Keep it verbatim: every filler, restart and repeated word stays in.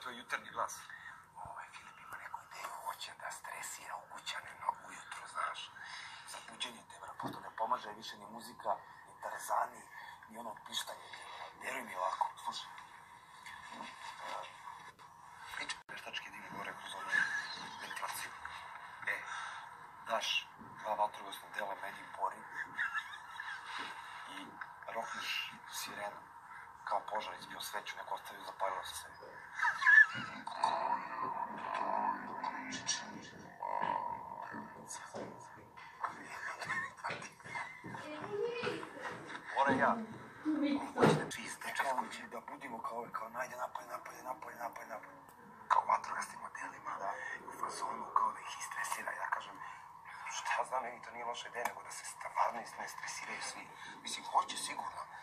to je jutarnji glas. Ovaj Filip ima neku ideju, hoće da stresira ukućane na ujutru, znaš. Za buđenje te, bra, pošto ne pomaže više ni muzika, ni tarzani, ni ono pištanje. Veruj mi ovako, slušaj. Priče veštačke digne gore kroz onu ventilaciju. E, daš dva vatrogasna dela meni Bori i rokneš sirenu kao požar izbio sveću, neko ostavio zapalilo se sve. Bora ja. Hoćete čiste, čiste, da budimo kao ove, kao najde napolje, napolje, napolje, napolje, napolje. Kao vatrogasnim modelima, da, u fazonu, kao da ih istresira. Ja kažem, šta znam, meni to nije loša ideja, nego da se stvarno ne stresiraju svi. Mislim, hoće sigurno.